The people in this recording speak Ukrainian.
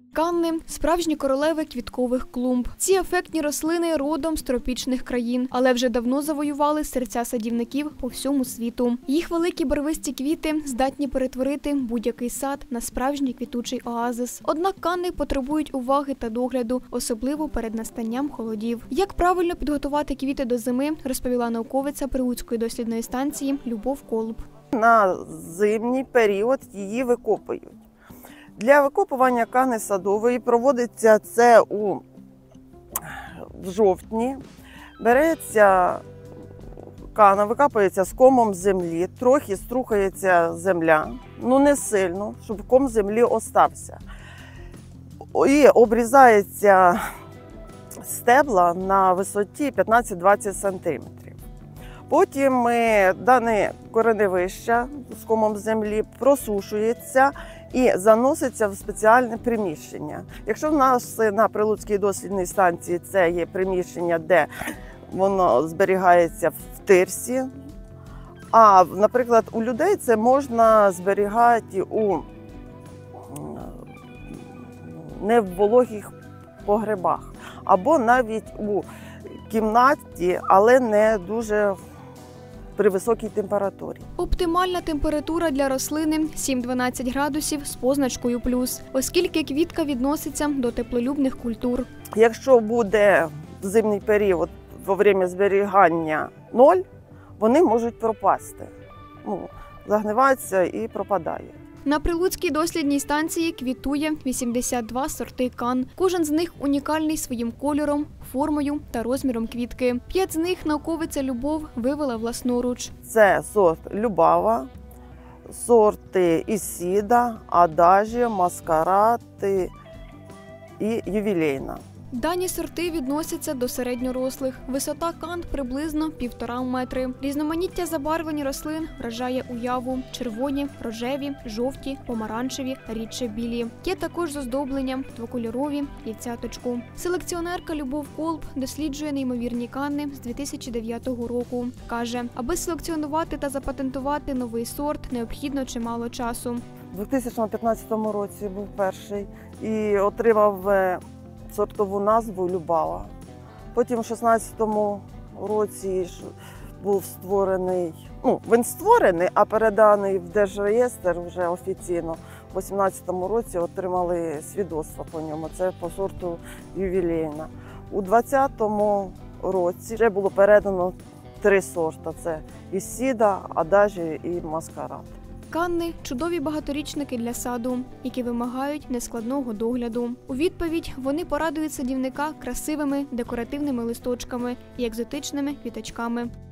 Канни – справжні королеви квіткових клумб. Ці ефектні рослини родом з тропічних країн, але вже давно завоювали серця садівників по всьому світу. Їх великі барвисті квіти здатні перетворити будь-який сад на справжній квітучий оазис. Однак канни потребують уваги та догляду, особливо перед настанням холодів. Як правильно підготувати квіти до зими, розповіла науковиця Прилуцької дослідної станції Любов Колуб. На зимній період її викопують. Для викопування кани садової проводиться це в жовтні. Береться кана, викапується з комом землі, трохи струхається земля, не сильно, щоб ком землі остався. І обрізається стебла на висоті 15-20 см. Потім дане кореневище з комом землі просушується і заноситься в спеціальне приміщення. Якщо в нас на Прилуцькій дослідній станції це є приміщення, де воно зберігається в тирсі, а, наприклад, у людей це можна зберігати не в вологих погребах, або навіть у кімнаті, але не дуже при високій температурі. Оптимальна температура для рослини – 7-12 градусів з позначкою плюс, оскільки квітка відноситься до теплолюбних культур. Якщо буде в зимній період во время зберігання 0, вони можуть пропасти, загниваються і пропадають. На Прилуцькій дослідній станції квітує 82 сорти кан. Кожен з них унікальний своїм кольором, формою та розміром квітки. 5 з них науковиця Любов вивела власноруч. Це сорт Любава, сорти Ісіда, Адажія, Маскарад і Ювілейна. Дані сорти відносяться до середньорослих. Висота кан приблизно 1,5 метри. Різноманіття забарвлень рослин вражає уяву. Червоні, рожеві, жовті, помаранчеві, рідше білі. Є також з оздобленням двокольорові і в цяточку. Селекціонерка Любов Колуб досліджує неймовірні канни з 2009 року. Каже, аби селекціонувати та запатентувати новий сорт, необхідно чимало часу. У 2015 році був перший і отримав сортову назву Любава. Потім у 2016 році був створений, він створений, а переданий в Держреєстр вже офіційно. У 2018 році отримали свідоцтво по ньому, це по сорту Ювілейна. У 2020 році вже було передано 3 сорти – це Ісіда, Адажія і Маскарад. Канни – чудові багаторічники для саду, які вимагають нескладного догляду. У відповідь вони порадують садівника красивими декоративними листочками і екзотичними квіточками.